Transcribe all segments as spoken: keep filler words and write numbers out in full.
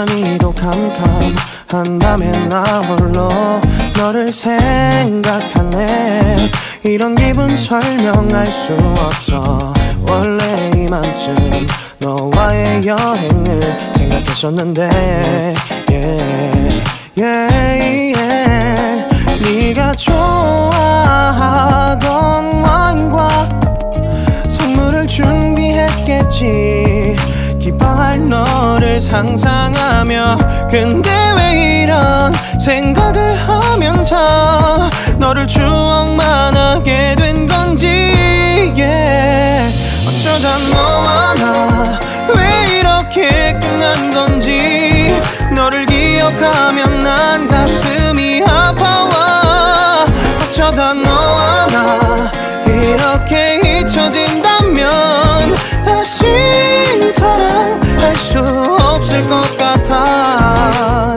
유난히도 캄캄한 밤에 나 홀로 너를 생각하네. 이런 기분 설명할 수 없어. 원래 이맘쯤 너와의 여행을 생각했었는데 yeah, yeah, yeah. 네가 좋아하던 와인과 선물을 준비했겠지. 기뻐할 너를 상상하며. 근데 왜 이런 생각을 하면서 너를 추억만 하게 된 건지 yeah. 어쩌다 너와 나 왜 이렇게 끝난 건지. 너를 기억하면 난 가슴이 아파와. 어쩌다 너와 나 이렇게 잊혀진다면 다시 사랑할 수 없을 것 같아.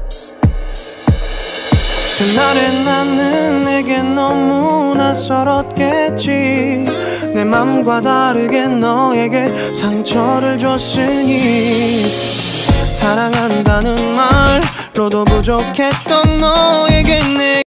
그날의 나는 내게 너무 낯설었겠지. 내 맘과 다르게 너에게 상처를 줬으니. 사랑한다는 말로도 부족했던 너에게 내